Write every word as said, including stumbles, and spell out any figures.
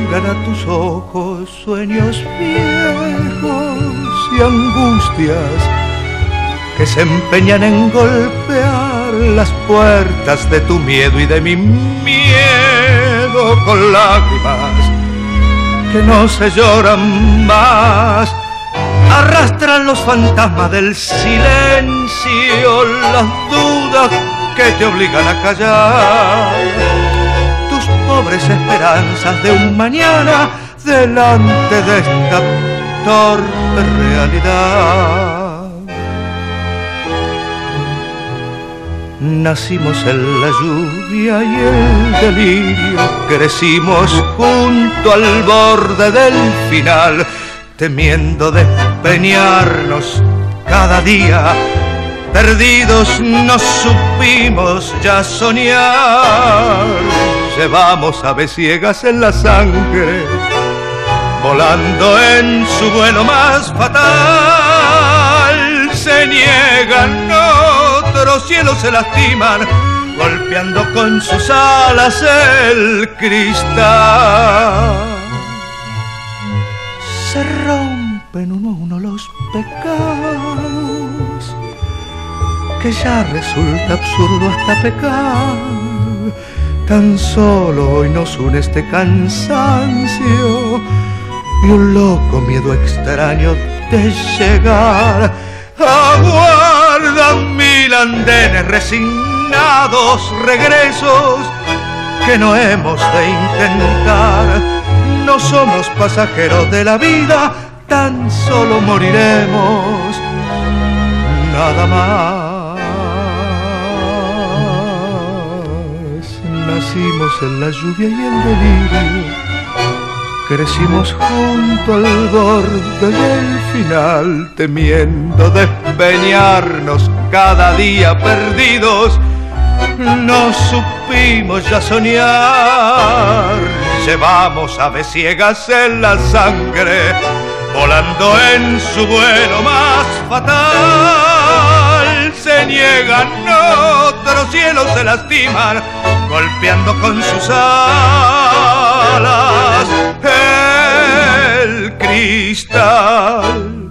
vengan a tus ojos sueños viejos y angustias que se empeñan en golpear las puertas de tu miedo y de mi miedo con lágrimas que no se lloran más. Arrastran los fantasmas del silencio, las dudas que te obligan a callar, tus pobres esperanzas de un mañana delante de esta torpe realidad. Nacimos en la lluvia y el delirio, crecimos junto al borde del final, temiendo despeñarnos cada día. Perdidos no supimos ya soñar, llevamos aves ciegas en la sangre, volando en su vuelo más fatal. Se niegan, otros cielos se lastiman, golpeando con sus alas el cristal. Se rompen uno a uno los pecados, que ya resulta absurdo hasta pecar. Tan solo hoy nos une este cansancio y un loco miedo extraño de llegar. Aguardan mil andenes resignados, regresos que no hemos de intentar. No somos pasajeros de la vida, tan solo moriremos, nada más. Nacimos en la lluvia y el delirio, crecimos junto al borde del final, temiendo despeñarnos cada día perdidos. No supimos ya soñar, llevamos aves ciegas en la sangre, volando en su vuelo más fatal. Se niegan, otros cielos se lastiman, golpeando con sus alas el cristal.